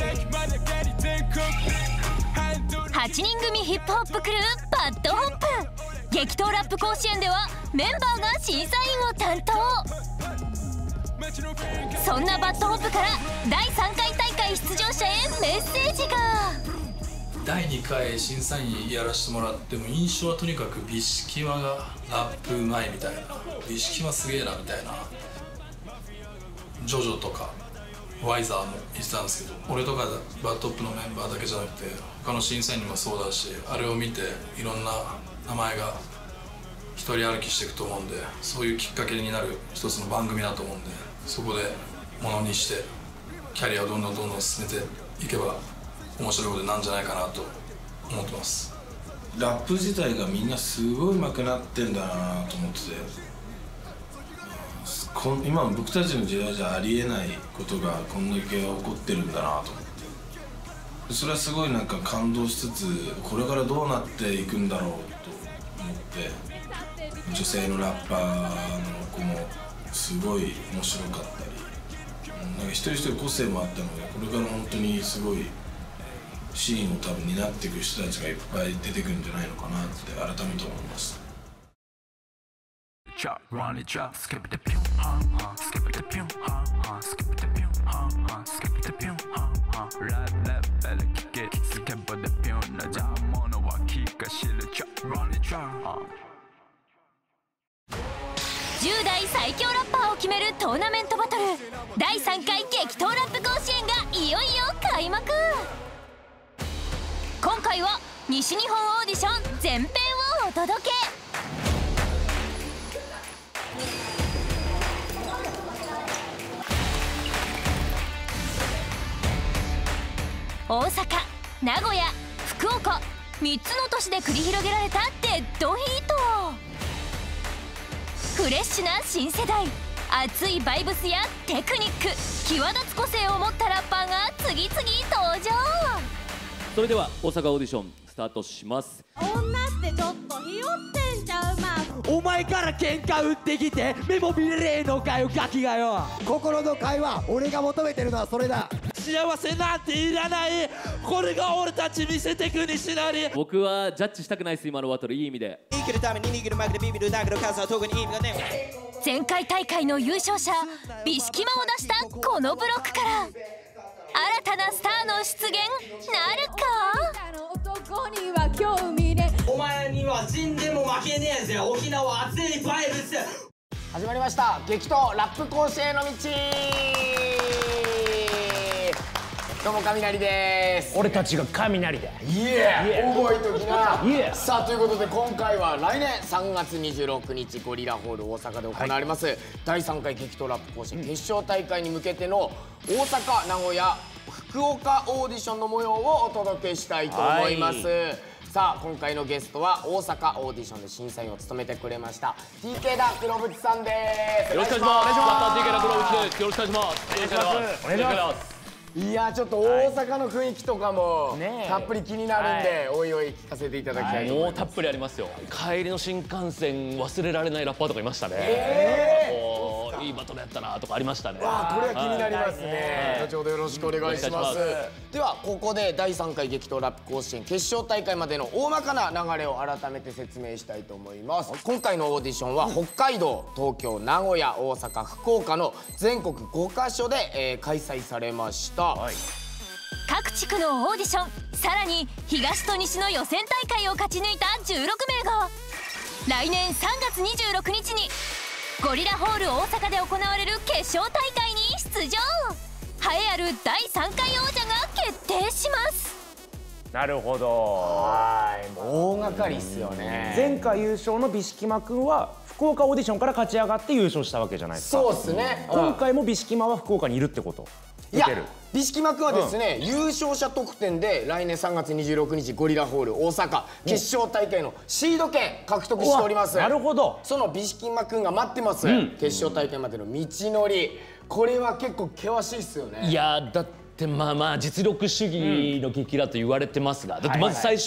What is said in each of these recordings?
8人組ヒップホップクルーバッドホップ。激闘ラップ甲子園ではメンバーが審査員を担当。そんなバッドホップから第3回大会出場者へメッセージが。 第2回審査員やらせてもらっても印象はとにかくビシキマがラップうまいみたいな、ビシキマすげえなみたいな、ジョジョとかワイザーも言ってたんですけど、俺とかバッドホップのメンバーだけじゃなくて他の審査員にもそうだし、あれを見ていろんな名前が一人歩きしていくと思うんで、そういうきっかけになる一つの番組だと思うんで、そこでものにしてキャリアをどんどん進めていけば面白いことなんじゃないかなと思ってます。 ラップ自体がみんなすごい上手くなってんだなと思ってて、今の僕たちの時代じゃありえないことがこんだけ起こってるんだなと思って、それはすごいなんか感動しつつ、これからどうなっていくんだろうと思って、女性のラッパーの子もすごい面白かったり、なんか一人一人個性もあったので、これから本当にすごいシーンを多分担っていく人たちがいっぱい出てくるんじゃないのかなって改めて思いました。 10代最強ラッパーを決めるトーナメントバトル第3回激闘ラップ甲子園がいよいよ開幕。今回は西日本オーディション前編をお届け。大阪、名古屋、福岡3つの都市で繰り広げられたデッドヒート。フレッシュな新世代、熱いバイブスやテクニック、際立つ個性を持ったラッパーが次々登場。 それでは大阪オーディションスタートします。 女ってちょっとひよってんちゃうま。 お前から喧嘩売ってきて目も見れねえのかよガキがよ。 心の会話、俺が求めてるのはそれだ。 幸せなんていらない、これが俺たち見せてく西成。 僕はジャッジしたくないです、今のバトル。いい意味で生きるために逃げるまくでビビるだけど数は特に意味がね。 前回大会の優勝者ビシキマを出したこのブロックから新たなスターの出現なるか。 男には興味ね。 お前には死んでも負けねえぜ、沖縄熱いバイブス。 始まりました、激闘ラップ甲子園の道。どうも雷です。 俺たちが雷だ。 イエー覚えときな。さあということで今回は来年3月26日ゴリラホール大阪で行われます、第3回激闘ラップ甲子園決勝大会に向けての大阪、名古屋、福岡オーディションの模様をお届けしたいと思います。さあ今回のゲストは大阪オーディションで審査員を務めてくれました TK 田黒渕さんです。 よろしくお願いします。TK 田黒渕です。よろしくお願いします。 お願いします。 いやちょっと大阪の雰囲気とかもたっぷり気になるんで、おいおい聞かせていただきたいと思います。 もうたっぷりありますよ。帰りの新幹線忘れられないラッパーとかいましたね。いいバトルやったなとかありましたね。 わあこれは気になりますね。後ほどよろしくお願いします。ではここで第3回激闘ラップ甲子園決勝大会までの大まかな流れを改めて説明したいと思います。今回のオーディションは北海道、東京、名古屋、大阪、福岡の全国5カ所で、開催されました。 各地区のオーディション、さらに東と西の予選大会を勝ち抜いた16名が来年3月26日にゴリラホール大阪で行われる決勝大会に出場。栄えある第3回王者が決定します。 なるほど。 大掛かりっすよね。 前回優勝のビシキマくんは福岡オーディションから勝ち上がって優勝したわけじゃないですか。 そうですね。 今回もビシキマは福岡にいるってこと？ いや、ビシキマくんはですね、優勝者特典で来年3月26日ゴリラホール大阪決勝大会のシード権獲得しております。 なるほど。 そのビシキマくんが待ってます、決勝大会までの道のり。これは結構険しいっすよね。 いやだってまあ実力主義の激ラと言われてますが、だってまず最初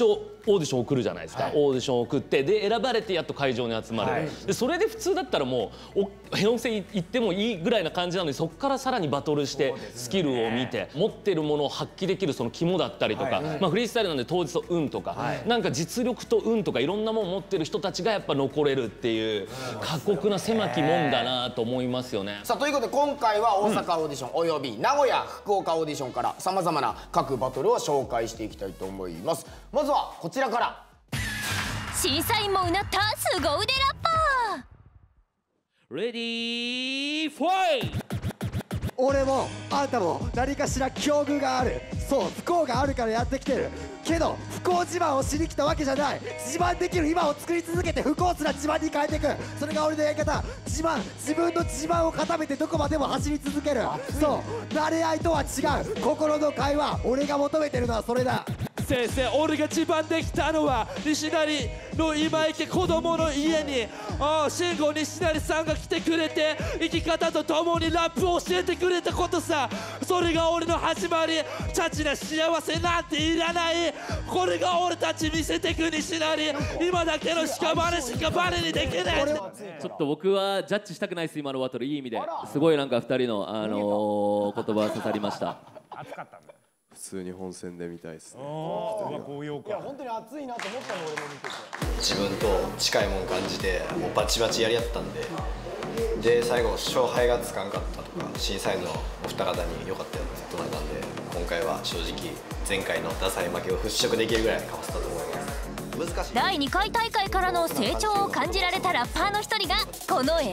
オーディション送るじゃないですか、オーディション送ってで選ばれてやっと会場に集まる、でそれで普通だったらもうヘオン戦行ってもいいぐらいな感じなのに、そこからさらにバトルしてスキルを見て持ってるものを発揮できるその肝だったりとか、まあフリースタイルなんで当日と運とか、なんか実力と運とかいろんなもの持ってる人たちがやっぱ残れるっていう過酷な狭き門だなと思いますよね。 さあということで今回は大阪オーディションおよび名古屋福岡オーディションからさまざまな各バトルを紹介していきたいと思います。まずはこちらから。 審査員もうなった凄腕ラッパー。レディーファイト。 俺もあんたも何かしら境遇がある。そう、不幸があるからやってきてるけど、不幸自慢をしに来たわけじゃない。自慢できる今を作り続けて不幸すら自慢に変えていく、それが俺のやり方。自分の自慢を固めてどこまでも走り続ける。そう、慣れ合いとは違う心の会話。俺が求めてるのはそれだ。 先生、俺が一番できたのは西成の今池子供の家に慎吾西成さんが来てくれて、生き方と共にラップを教えてくれたことさ。それが俺の始まり。チャチな幸せなんていらない。これが俺たち見せてく西成。今だけの屍にできない。 ちょっと僕はジャッジしたくないです、今のバトル。いい意味ですごいなんか2人の、言葉刺さりました。 熱かったんだよ。 普通に本戦で見たいですね。 いや本当に熱いなと思ったの俺も見てて。 自分と近いもん感じてもうバチバチやり合ったんで、最後勝敗がつかんかったとか審査員のお二方に良かったよとなったんで、今回は正直前回のダサい負けを払拭できるぐらいかわせたと思います。難しい。 第2回大会からの成長を感じられたラッパーの一人がこの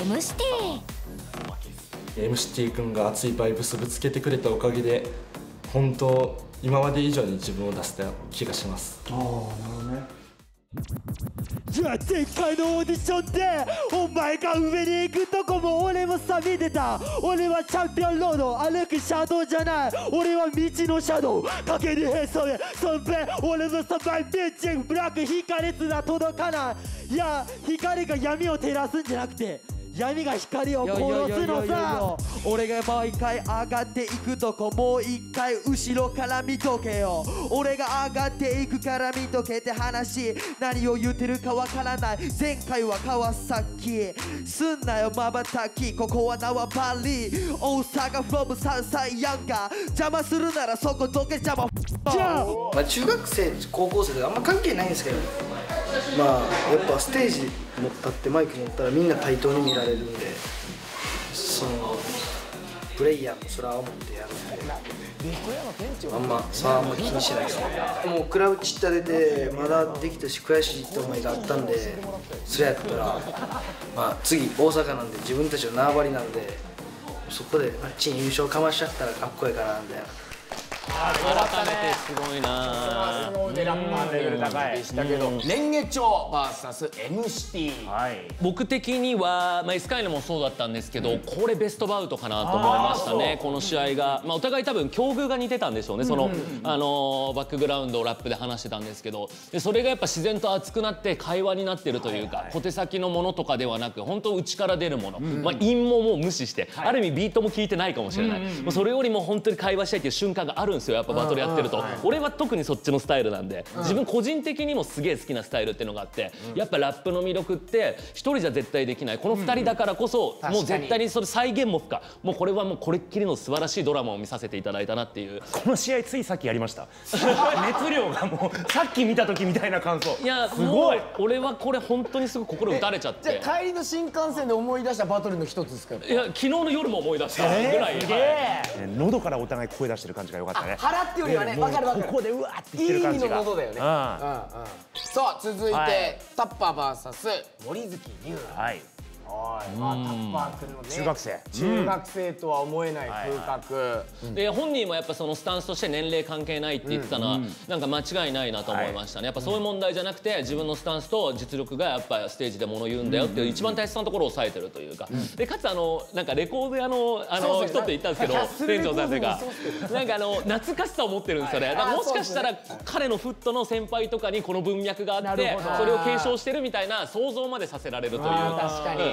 MCT 君が熱いバイブスぶつけてくれたおかげで本当今まで以上に自分を出せた気がします。 なるほどね。 じゃあ前回のオーディションでお前が上に行くとこも俺もさ見てた。俺はチャンピオンロード歩くシャドウじゃない。俺は道のシャドウかけるへそでそんべ俺のサバイビッチングブラック光すら届かない。いや光が闇を照らすんじゃなくて闇が光を殺すのさ。俺が毎回上がっていくとこもう一回後ろから見とけよ。俺が上がっていくから見とけって話。何を言ってるかわからない。前回は川崎すんなよ瞬き。ここは縄張り大阪 from サウサイヤンガー。邪魔するならそこどけ邪魔じゃあ。 中学生高校生とかあんま関係ないんですけど、まあやっぱステージ持ったってマイク持ったらみんな対等に見られるんで、そのプレイヤーもそれは思ってやるんで、あんま気にしないですね。もうクラブチッタ出てまだできたし悔しいって思いがあったんで、それやったらまあ次大阪なんで自分たちの縄張りなんで、そこであっちに優勝かましちゃったらかっこいいかなみたいな。 改めてすごいな。 すごいラッパーレベル高いでしたけど、レンゲチョ VS MCT。 僕的には、エスカイネもそうだったんですけど、これベストバウトかなと思いましたね。この試合が、お互い多分境遇が似てたんでしょうね。そのバックグラウンドをラップで話してたんですけど、でそれがやっぱ自然と熱くなって会話になってるというか、小手先のものとかではなく本当内から出るもの、韻ももう無視して、ある意味ビートも聞いてないかもしれない、もうそれよりも本当に会話したいっていう瞬間があるんですよ。やっぱバトルやってると、俺は特にそっちのスタイルなんで、自分個人的にもすげえ好きなスタイルっていうのがあって、やっぱラップの魅力って一人じゃ絶対できない。この2人だからこそ、もう絶対にそれ再現も不可。もうこれはもうこれっきりの素晴らしいドラマを見させていただいたなっていう。 この試合ついさっきやりました。熱量がもうさっき見た時みたいな感想。 いやすごい。俺はこれ本当にすごい心打たれちゃって。 じゃあ帰りの新幹線で思い出したバトルの一つですか。 いや昨日の夜も思い出したぐらい。 喉からお互い声出してる感じが良かったね。 腹ってよりはね、分かる分かる。 ここでうわって言ってる感じが。 いい意味の喉だよね。さあ続いてタッパー VS 森月優。タッパー君のね、中学生とは思えない風格で、本人もやっぱそのスタンスとして年齢関係ないって言ってたのはなんか間違いないなと思いましたね。やっぱそういう問題じゃなくて、自分のスタンスと実力がやっぱステージで物言うんだよっていう一番大切なところを抑えてるというか、でかつなんかレコード屋の人って言ったんですけど、店長さんというかなんか懐かしさを持ってるんですよね。だからもしかしたら彼のフットの先輩とかにこの文脈があって、それを継承してるみたいな想像までさせられるというか。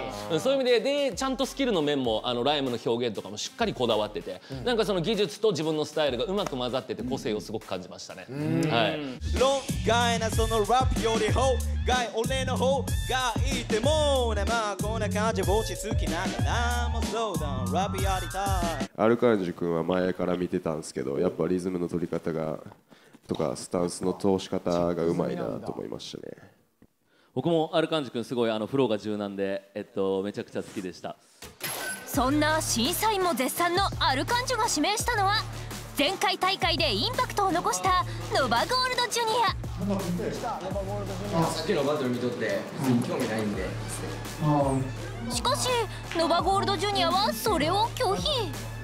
そういう意味でちゃんとスキルの面もライムの表現とかもしっかりこだわってて、なんかその技術と自分のスタイルがうまく混ざってて個性をすごく感じましたね。はい。 論外なそのラップより法外俺の方がいいってもね、まあこんな感じ落ち着きながらもそうだラップやりたい。 アルカンジ君は前から見てたんですけど、やっぱリズムの取り方がとかスタンスの通し方がうまいなと思いましたね。 僕もアルカンジ君すごいフローが柔軟で、めちゃくちゃ好きでした。 そんな審査員も絶賛のアルカンジュが指名したのは前回大会でインパクトを残したノバゴールドジュニア。 さっきのバトル見とって興味ないんで。 しかしノバゴールドジュニアはそれを拒否。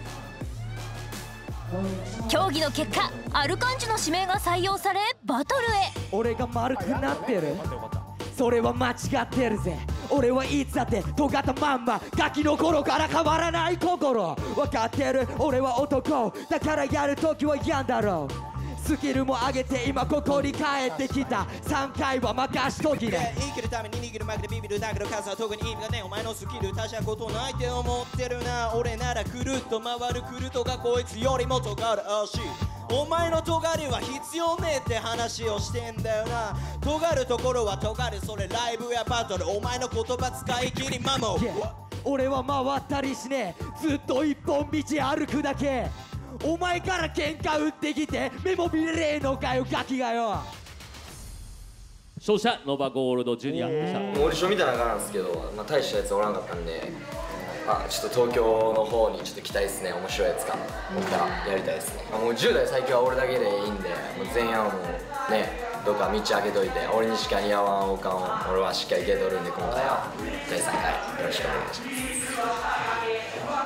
競技の結果アルカンジュの指名が採用されバトルへ。 俺が丸くなってる、それは間違ってるぜ。俺はいつだって尖ったまんま、ガキの頃から変わらない心。分かってる俺は男だからやるときはやんだろう。スキルも上げて今ここに帰ってきた。3回は任しときね。 生きるために握る負けでビビるだけど数は特に意味がね。お前のスキル大したことないって思ってるな。俺ならくるっと回るクルトがこいつよりも尖る足。お前の尖りは必要ねえって話をしてんだよな。尖るところは尖る、それライブやバトル。お前の言葉使い切りマモ、 俺は回ったりしねえ、ずっと一本道歩くだけ。お前から喧嘩売ってきて目も見れねえのかよガキがよ。 勝者ノバゴールドジュニアでした。 オーディション見た中なんですけど、大したやつおらんかったんで、ちょっと東京の方にちょっと来たいですね。面白いやつかおったらやりたいですね。もう10代最強は俺だけでいいんで、もう前半はもうねどっか道開けといて、俺にしか似合わん王冠を俺はしっかり受け取るんで、今回は第3回よろしくお願いします。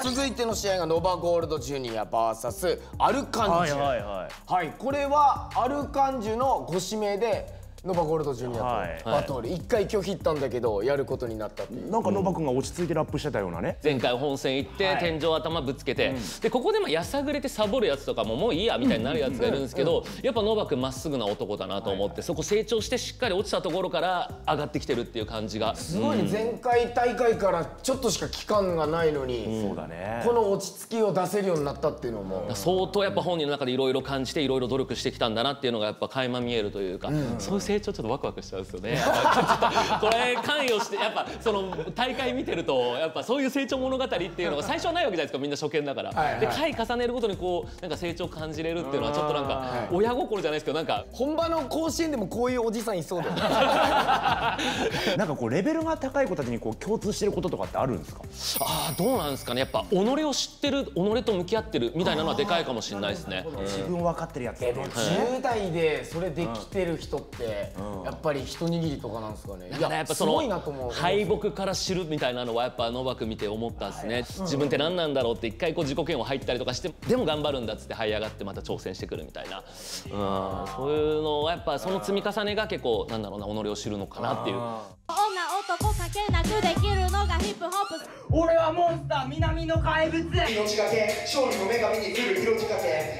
続いての試合がノバゴールドジュニア VS アルカンジュ。はい、これはアルカンジュのご指名でノバゴールドジュニアとバトル、1回拒否ったんだけどやることになったっていう。 なんかノバ君が落ち着いてラップしてたようなね。 前回本戦行って天井頭ぶつけて、でここでやさぐれてサボるやつとかももういいやみたいになるやつがいるんですけど、やっぱノバ君まっすぐな男だなと思って、そこ成長してしっかり落ちたところから上がってきてるっていう感じがすごいね。前回大会からちょっとしか期間がないのに、 そうだね、 この落ち着きを出せるようになったっていうのも相当やっぱ本人の中でいろいろ感じていろいろ努力してきたんだなっていうのがやっぱ垣間見えるというか、そういう成長ちょっとワクワクしちゃうんですよね。これ関与してやっぱその大会見てるとやっぱそういう成長物語っていうのが最初はないわけじゃないですか、みんな初見だから。で回重ねるごとにこうなんか成長感じれるっていうのはちょっとなんか親心じゃないですけど、なんか本場の甲子園でもこういうおじさんいそうだよね。 なんかこうレベルが高い子たちにこう共通してることとかってあるんですか？ どうなんですかね。やっぱ己を知ってる、己と向き合ってるみたいなのはでかいかもしれないですね。 自分分かってるやつ。 でも10代でそれできてる人ってやっぱり一握りとかなんですかね。いやすごいなと思う。 敗北から知るみたいなのはやっぱノバ君見て思ったんですね。自分って何なんだろうって一回こう自己嫌悪入ったりとかして、でも頑張るんだっつって這い上がってまた挑戦してくるみたいな、そういうのはやっぱその積み重ねが結構なんだろうな、己を知るのかなっていう。 女男かけなくできるのがヒップホップ。 俺はモンスター南の怪物。 命がけ勝利の女神に来る色仕掛け。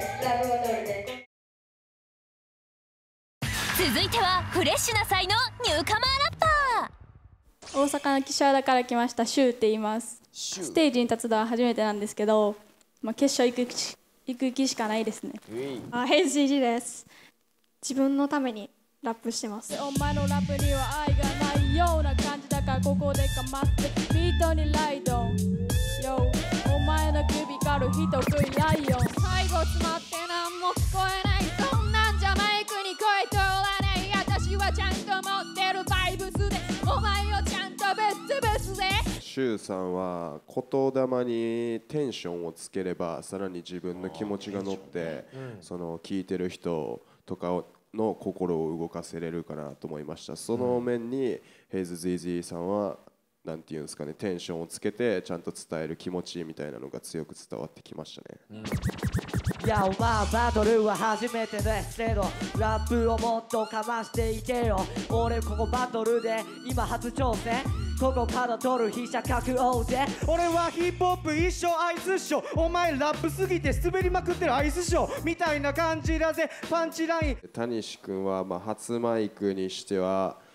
続いてはフレッシュな才能ニューカマーラッパー。大阪の岸和田から来ましたシュウって言います。ステージに立つのは初めてなんですけど、決勝行く気しかないですね。 変身時です。自分のためにラップしてます。お前のラップには愛がないような感じだから、ここでかまってビートにライド。お前の首狩る人食いライオン。最後詰まって何も聞こえない。そんなんじゃマイクに声通らない。私はちゃんと持ってるバイブスで、お前をちゃんと別々で。 シュウさんは言霊にテンションをつければさらに自分の気持ちが乗って、その聞いてる人とかの心を動かせれるかなと思いました。その面にヘイズ・ズイズイさんはなんていうんですかね、テンションをつけてちゃんと伝える気持ちみたいなのが強く伝わってきましたね。 いやバトルは初めてですけど、ラップをもっとかましていてよ。俺ここバトルで今初挑戦、ここから取る飛車角王ぜ。 俺はヒップホップ一生アイスショー、お前ラップすぎて滑りまくってるアイスショーみたいな感じだぜ。パンチライン。 タニシ君は初マイクにしては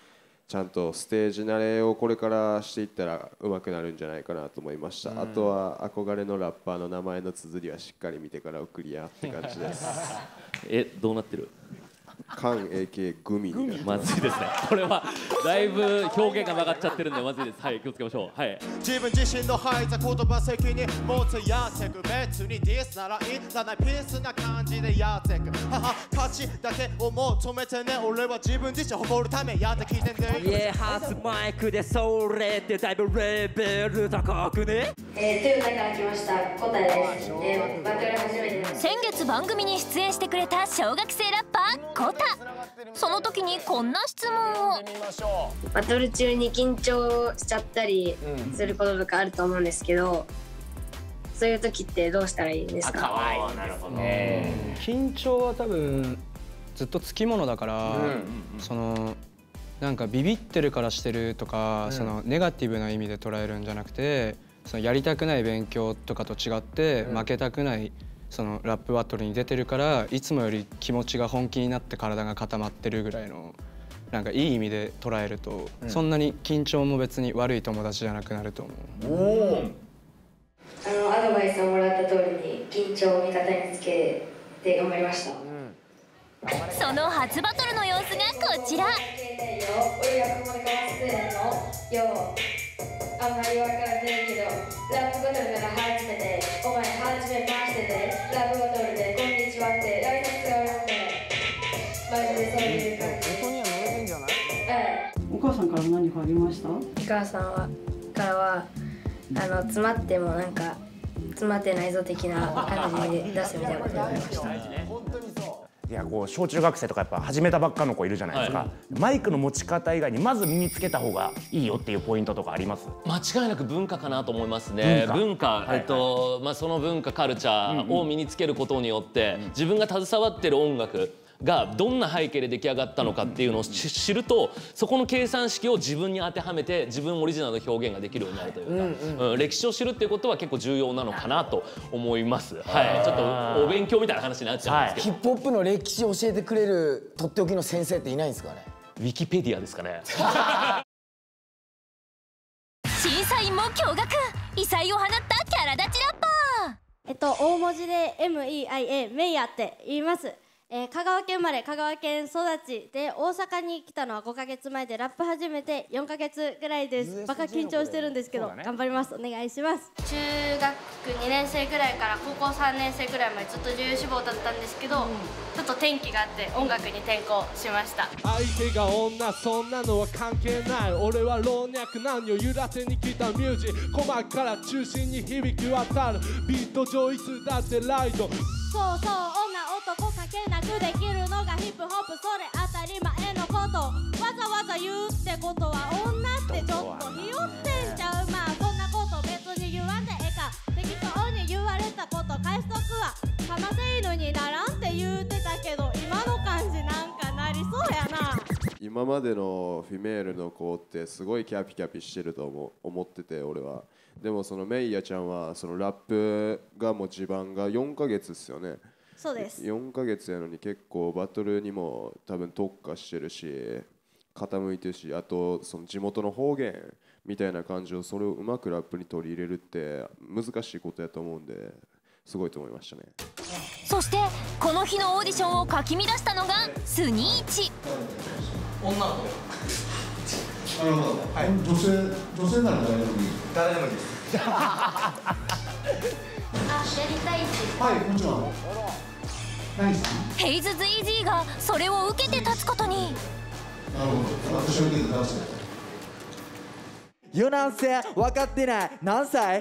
ちゃんとステージ慣れをこれからしていったら上手くなるんじゃないかなと思いました。あとは憧れのラッパーの名前の綴りはしっかり見てから送りやって感じです。 どうなってる？ カン AK グミにまずいですね。これはだいぶ表現が曲がっちゃってるんでまずいです。はい、気をつけましょう。はい。 自分自身の吐いた言葉責任持つやってく、別にディスならいいらないピースな感じでやってく。勝ちだけを求めてね、俺は自分自身誇るためやってきてんね。 初マイクでそれってだいぶレベル高くね。 トヨタから来ましたコタです。バトル初めてです。 先月番組に出演してくれた小学生ラッパーコタ。その時にこんな質問を。 バトル中に緊張しちゃったりすることとかあると思うんですけど、そういう時ってどうしたらいいんですか？ なるほど。緊張は多分ずっとつきものだから、そのなんかビビってるからしてるとか、そのネガティブな意味で捉えるんじゃなくて、そのやりたくない勉強とかと違って負けたくないそのラップバトルに出てるから、いつもより気持ちが本気になって体が固まってるぐらいのなんかいい意味で捉えると、そんなに緊張も別に悪い友達じゃなくなると思う。 アドバイスをもらった通りに緊張を味方につけて頑張りました。 その初バトルの様子がこちら。 あんまりわからないけど、ラップバトルなら初めて、お前初めましてで、ラップバトルでこんにちはって挨拶があるんで、マジでそういう感じ。本当には乗れてんじゃない？ お母さんから何かありました？ お母さんからは詰まってもなんか詰まってないぞ的な感じで出すみたいなこと言われました。 いや、こう小中学生とかやっぱ始めたばっかの子いるじゃないですか、はい、マイクの持ち方以外にまず身につけた方がいいよっていうポイントとかあります？ 間違いなく文化かなと思いますね。文化、その文化カルチャーを身につけることによって、自分が携わってる音楽がどんな背景で出来上がったのかっていうのを知ると、そこの計算式を自分に当てはめて自分オリジナルの表現ができるようになるというか、歴史を知るっていうことは結構重要なのかなと思います。はい、ちょっとお勉強みたいな話になっちゃうんですけど、 ヒップホップの歴史を教えてくれるとっておきの先生っていないんですかね？ ウィキペディアですかね。 審査員も驚愕、異彩を放ったキャラ立ちラッパー。 大文字で MEIA メイヤって言います。香川県生まれ、香川県育ちで、大阪に来たのは5ヶ月前で、ラップ始めて4ヶ月ぐらいです。バカ緊張してるんですけど、頑張ります。お願いします。中学2年生ぐらいから高校3年生ぐらいまでずっと女優志望だったんですけど、ちょっと転機があって音楽に転向しました。 相手が女、そんなのは関係ない。俺は老若男女揺らせに来たミュージック、鼓膜から中心に響き渡るビート上位数だってライド。 そうそう、女男かけなくできるのがヒップホップ、それ当たり前のこと。わざわざ言うってことは女ってちょっとひよってんちゃう。まあそんなこと別に言わんでええか。適当に言われたこと返しとくわ。かませ犬にならんって言うてたけど、今の感じなんかなりそうやな。 今までのフィメールの子ってすごいキャピキャピしてると思ってて、俺は。でもそのメイヤちゃんはそのラップがもう地盤が4ヶ月ですよね。 そうです。 4ヶ月やのに結構バトルにも多分特化してるし、傾いてるし、あとその地元の方言みたいな感じをそれをうまくラップに取り入れるって難しいことやと思うんで、すごいと思いましたね。 そしてこの日のオーディションをかき乱したのがスニーチ。 女の子。なるほど。はい。女性なら誰でもいい。誰でもいいです。 あ、やりたいし。 はい、もちろん。 ヘイズズイージーがそれを受けて立つことに。 なるほど。私を受けて立つ。 よなんせ分かってない。何歳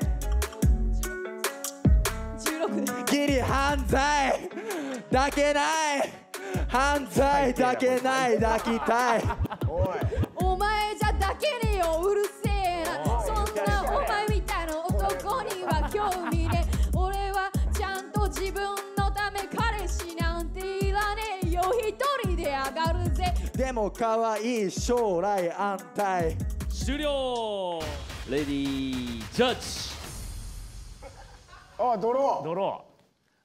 ？16。 ギリ犯罪だけない。犯罪だけない抱きたい。 お前じゃだけねよ、うるせえな。そんなお前みたいな男には興味ね。俺はちゃんと自分のため彼氏なんていらねえよ。一人で上がるぜ。 でも可愛い将来安泰。 終了。レディージャッジ。 あ、ドロー。 ドロー。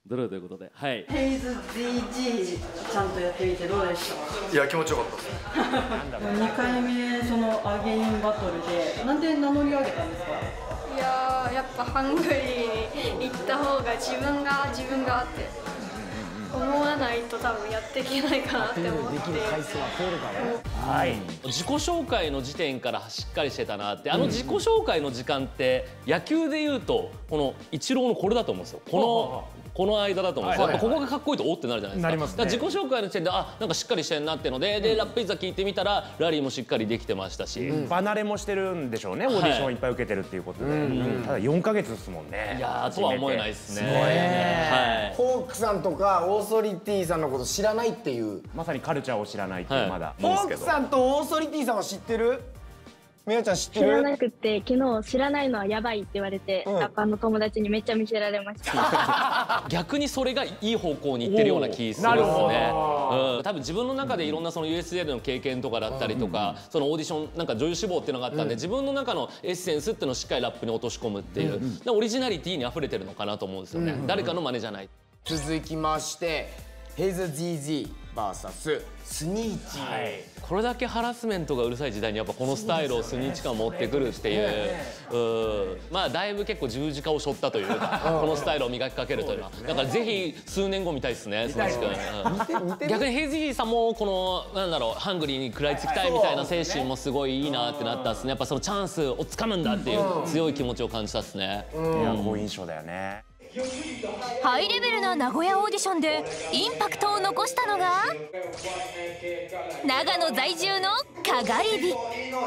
ドルーということで、はい。 ヘイズ DG ちゃんとやってみてどうでした？ いや、気持ちよかったですね。 2回目そのアゲインバトルでなんで名乗り上げたんですか？ いやー、やっぱハングリーに行った方が自分がって思わないと多分やっていけないかなって思って。 はい。自己紹介の時点からしっかりしてたなって、自己紹介の時間って野球でいうとこのイチローのこれだと思うんですよ。この間だと思うんですよ。やっぱここがかっこいいとおってなるじゃないですか。 なりますね。 だから自己紹介の時点でなんかしっかりしてんなってので、ラップイザ聞いてみたらラリーもしっかりできてましたし、 離れもしてるんでしょうね。オーディションいっぱい受けてるっていうことで、ただ4ヶ月ですもんね。 いやーとは思えないですね。 すごいね。ホークさんとかオーソリティさんのこと知らないっていう、 まさにカルチャーを知らないっていうまだ。 ホークさんとオーソリティさんは知ってる？みやちゃん知ってる？ 知らなくて、昨日知らないのはやばいって言われて、ラッパーの友達にめっちゃ見せられました。 逆にそれがいい方向にいってるような気するんですね。多分自分の中でいろんなその USJ での経験とかだったりとか、そのオーディションなんか女優志望っていうのがあったんで、自分の中のエッセンスっていうのをしっかりラップに落とし込むっていう、オリジナリティに溢れてるのかなと思うんですよね。誰かの真似じゃない。 続きましてヘイズ GG vs スニーチー。 これだけハラスメントがうるさい時代にやっぱこのスタイルをスニーチ感持ってくるっていう、まあだいぶ結構十字架を背負ったというか、このスタイルを磨きかけるというのは、だからぜひ数年後見たいですね、スニーチ君。逆にヘイズ GGさんもこのなんだろう、ハングリーに食らいつきたいみたいな精神もすごいいいなってなったですね。やっぱそのチャンスをつかむんだっていう強い気持ちを感じたですね。 いや、好印象だよね。 ハイレベルな名古屋オーディションでインパクトを残したのが長野在住のかがり火。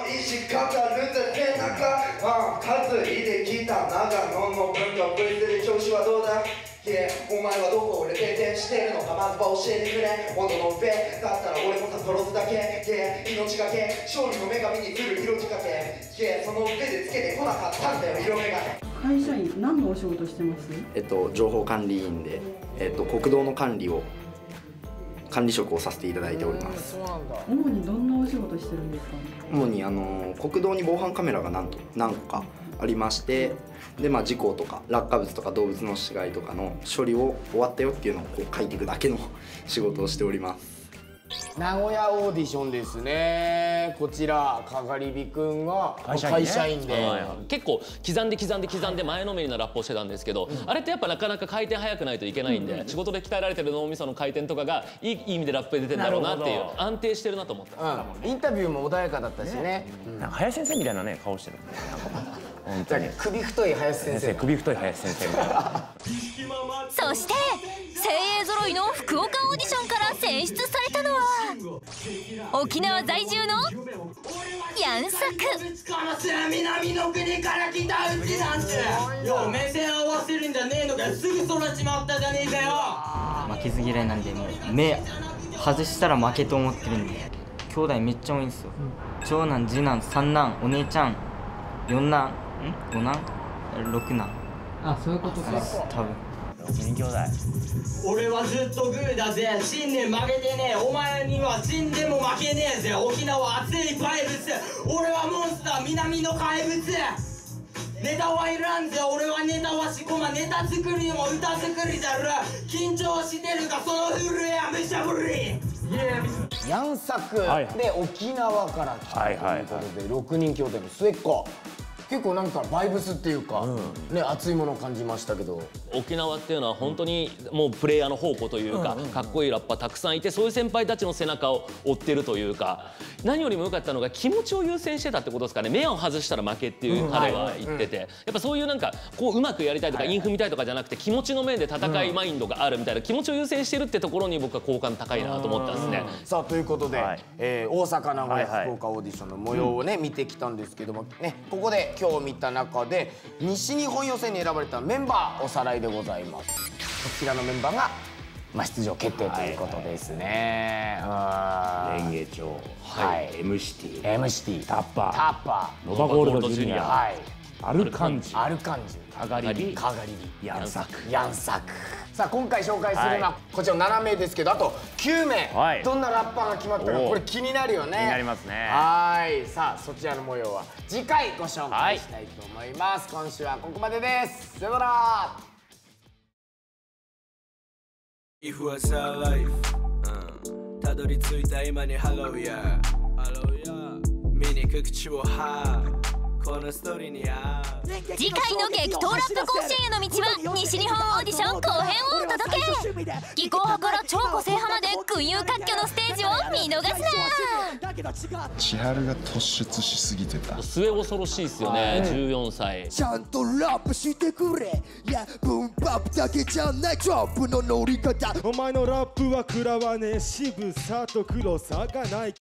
お前はどこ俺停電してるのかまずは教えてくれ。温度の上だったら俺も殺すだけ、命がけ勝利の女神にする色仕掛け、その上でつけてこなかったんだよ色眼鏡。 会社員何のお仕事してます？ 情報管理員で、国道の管理職をさせていただいております。 主にどんなお仕事してるんですか？ 主に国道に防犯カメラが何個かありまして、で事故とか落下物とか動物の死骸とかの処理を終わったよっていうのをこう書いていくだけの仕事をしております。 名古屋オーディションですね。こちらかがり火くんが会社員で、 結構刻んで前のめりなラップをしてたんですけど、あれってやっぱなかなか回転早くないといけないんで、仕事で鍛えられてる脳みその回転とかがいい意味でラップで出てんだろうなっていう、安定してるなと思った。 インタビューも穏やかだったしね。 林先生みたいなね顔してる。本当に首太い林先生。 首太い林先生みたいな。 そして精鋭揃いの福岡オーディションから選出されたのは沖縄在住のヤンサク。 南の国から来たうちなんてよ、目線合わせるんじゃねえのかよ、すぐ育ちまったじゃねえかよ。 負けず嫌いなんで、もう目外したら負けと思ってるんで、兄弟めっちゃ多いんですよ。長男、次男、三男、お姉ちゃん、四男、五男、六男。 あ、そういうことか。 多分 6人兄弟。 俺はずっとグーだぜ、新年負けてねえ、お前には死んでも負けねえぜ。沖縄熱い怪物、俺はモンスター南の怪物。ネタはいらんぜ、俺はネタは仕込ま、ネタ作りも歌作りだろ。緊張してるかその震えはむしゃぶり。 ヤンサクで沖縄から来たということで、6人兄弟の末っ子。結構なんかバイブスっていうか、ね、熱いものを感じましたけど、 沖縄っていうのは本当にもうプレイヤーの宝庫というか、かっこいいラッパーたくさんいて、そういう先輩たちの背中を追ってるというか、何よりも良かったのが気持ちを優先してたってことですかね。目を外したら負けっていう彼は言ってて、やっぱそういうなんかこううまくやりたいとかインフみたいとかじゃなくて、気持ちの面で戦いマインドがあるみたいな、気持ちを優先してるってところに僕は好感高いなと思ったんですね。 さあということで、大阪、名古屋、福岡オーディションの模様をね見てきたんですけどもね、ここで今日見た中で西日本予選に選ばれたメンバーおさらいでございます。こちらのメンバーが出場決定ということですね。 レンゲ町、Mシティ、タッパー、ノバゴールドジュニア、アルカンジュ、かがり火、ヤンサク。さあ今回紹介するのはこちらの7名ですけど、あと9名、どんなラッパーが決まったかこれ気になるよね。 気になりますね。 さあそちらの模様は次回ご紹介したいと思います。今週はここまでです。さよなら。 If was our life たどり着いた今にハローや醜く口を吐このストーリーに合う次回の激闘ラップ甲子園への道は西日本オーディション後編をお届け。技巧派から超個性派まで群雄割拠のステージを見逃すな。 千春が突出しすぎてた。 末恐ろしいっすよね、14歳。 ちゃんとラップしてくれ。いやブンバップだけじゃないトラップの乗り方。 お前のラップは食らわねえ、渋さと黒さがない。